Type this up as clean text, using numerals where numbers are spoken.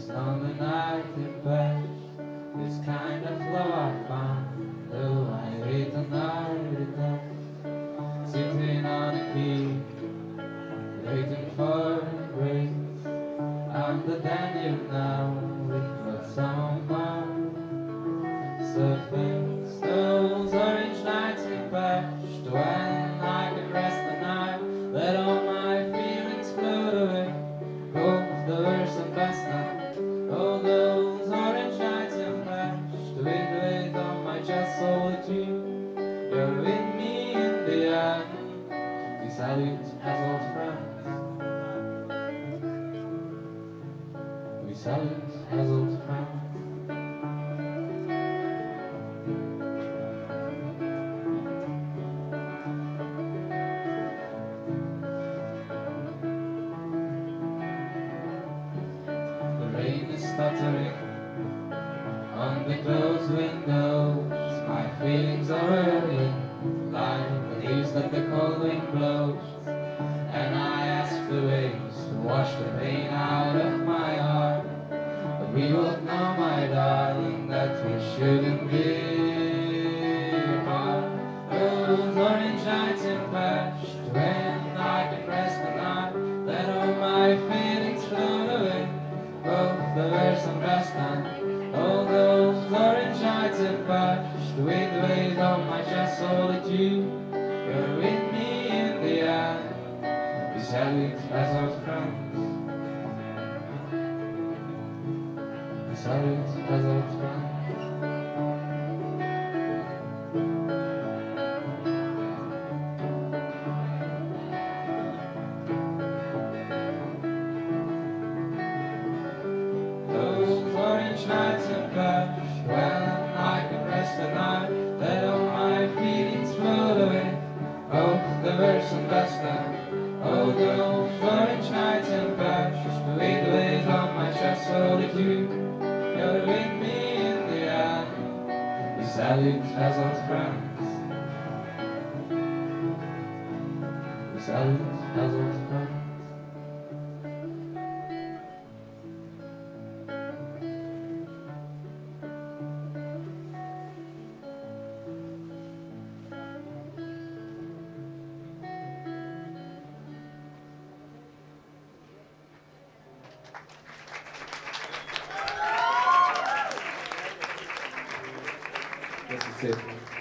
This lonely night in bed, this kind of love I found, though I hate the night it does. Sitting on a key, waiting for a grace. I'm the Daniel now, with what some more surface. Those orange nights in past, when I could rest the night, let all my feelings float away. Both the worst and best now. All those orange nights in past, with the weight of my chest solitude. You're with me in the end. We salute as old friends. We salute as old friends. The rain is stuttering on the closed windows. My feelings are whirling like the leaves that the cold wind blows. And I ask the waves to wash the pain out of my heart. But we both know, my darling, that we shouldn't be apart. Those orange nights in past, when I can rest the night, let all my feelings float away. Both the worst and best and all those orange nights in past, with the weight on my chest solitude. You're with me in the end. We salute as old friends. We salute as old friends. Those orange nights in past, when I can rest the night, let all my feelings float away. Both the worst and best and oh, those orange nights in past, with the weight on my chest solitude. You're with me in the end. We salute as old friends. We salute as old friends. This is it.